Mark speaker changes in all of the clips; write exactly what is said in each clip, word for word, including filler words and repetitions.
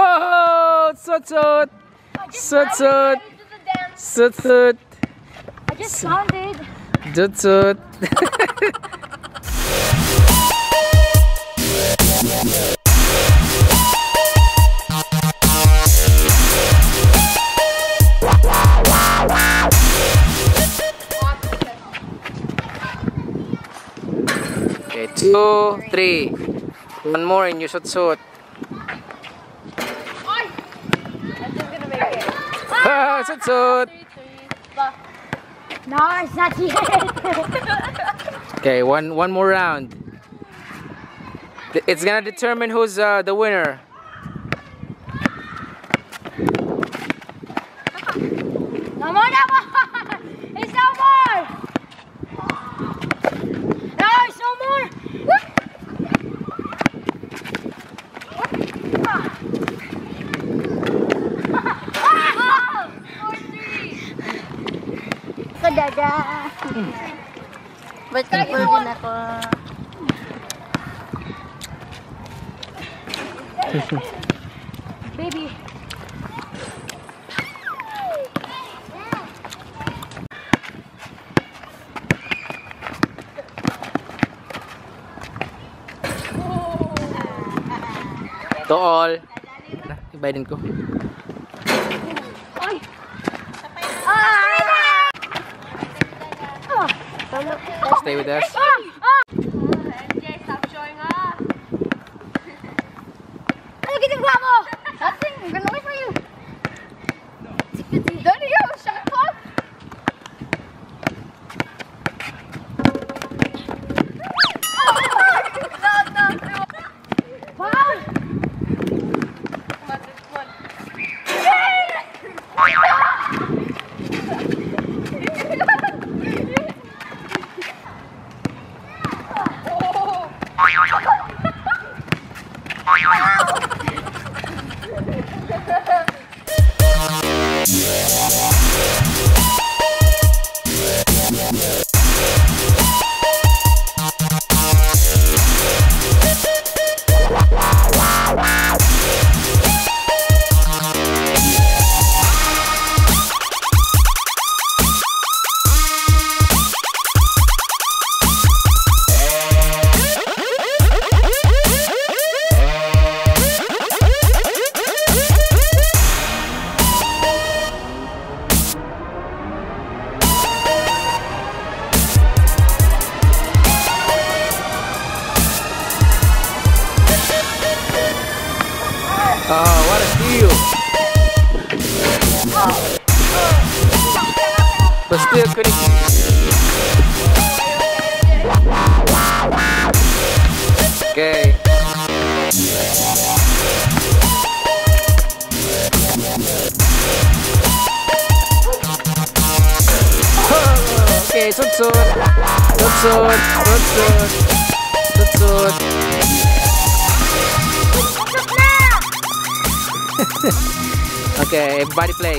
Speaker 1: Oh, sut sut. Sut sut. Sut sut.
Speaker 2: I just sounded.
Speaker 1: Sut sut. Okay, two, three. One more and you sut sut.
Speaker 2: I'm just gonna make it.
Speaker 1: Ah, sut sut.
Speaker 2: No, it's not yet.
Speaker 1: Okay, one one more round. It's gonna determine who's uh, the winner.
Speaker 2: No more, no more. It's no more. No, it's no more. Kadada. Ba't ka po din ako? Baby.
Speaker 1: To all. Ibayin ko.
Speaker 2: Ay. Ah!
Speaker 1: Stay with us.
Speaker 2: M J, stop showing off. Ano ginagawa mo? Nothing. I'm gonna wait for you. Daddy, you shut up. Wow.
Speaker 1: Oh, what a steal! But still couldn't. Okay. Okay, sut sut. Sut sut. Sut sut. Sut sut. Okay, everybody plays.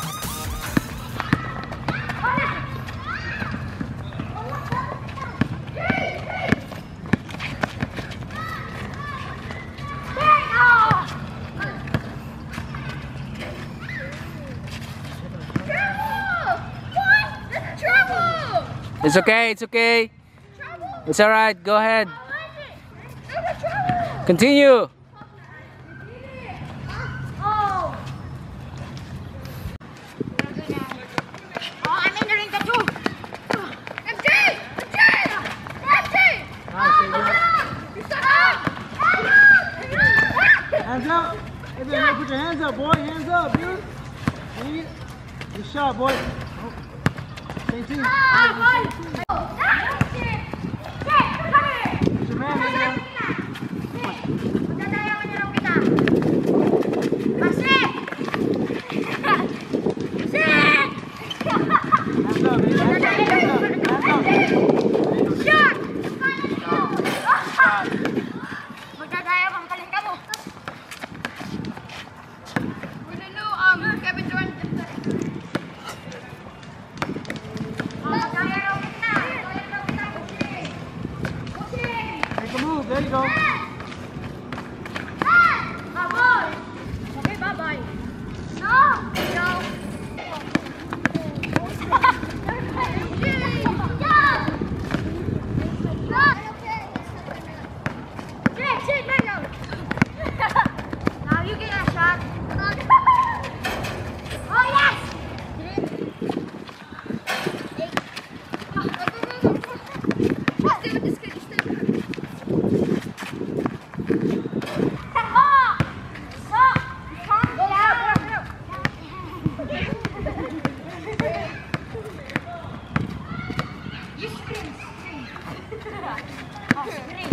Speaker 1: It's okay, it's okay. It's alright, go ahead. Continue.
Speaker 3: Hands up! Everybody put your hands up, boy. Hands up, dude. See? Good shot, boy. Oh. Same team.
Speaker 2: Ah,
Speaker 3: Same team. It's your man, man. Hands up, baby. Hands up. Hands up. Hands up. There you go.
Speaker 2: Now you get that shot. Oh yes! Let's do it this kid. Let's do it. Oh! Stop! Calm down. You scream. Oh, scream.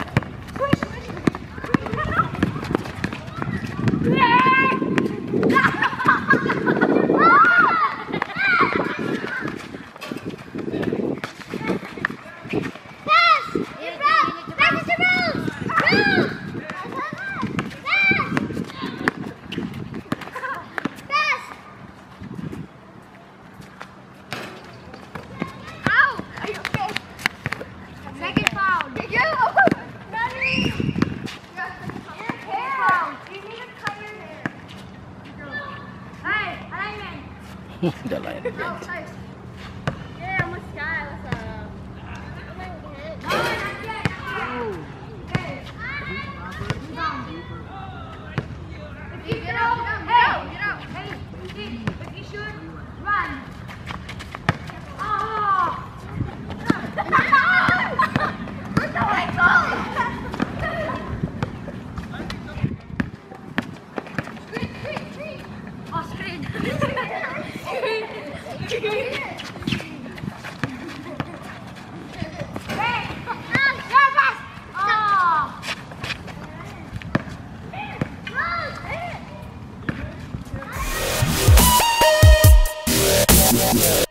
Speaker 1: The light again.
Speaker 2: Yeah, almost got it. What's up? No, not yet. Okay. If you get out, hey, get out. Hey, Steve, if you shoot, run. Oh. Where's the way going? Screen, screen, screen. Oh, screen. Oh!